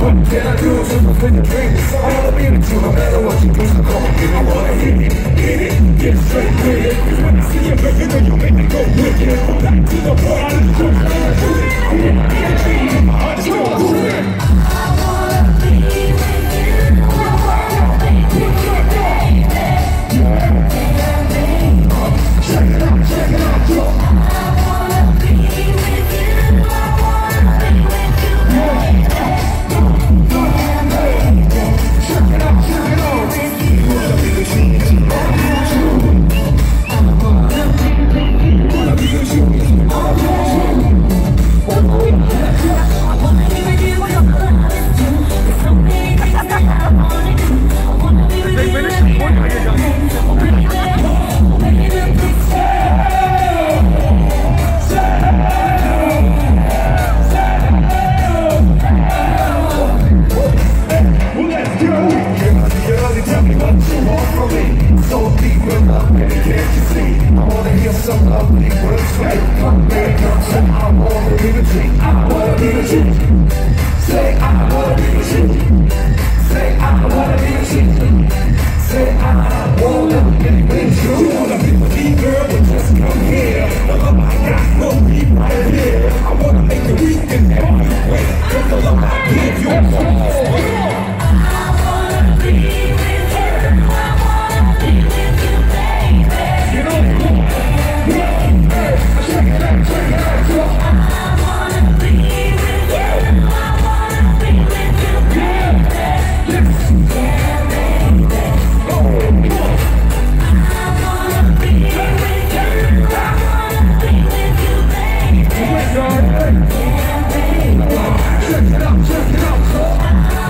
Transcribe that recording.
What can I do to fulfill your dreams? I wanna be with you no matter what you do. So come on, I wanna hit it, get straight with it. 'Cause when I see you, baby, then you make me go wicked. Back to the part of the truth, I wanna do it. I wanna be a dream, my heart is still moving. Check it out,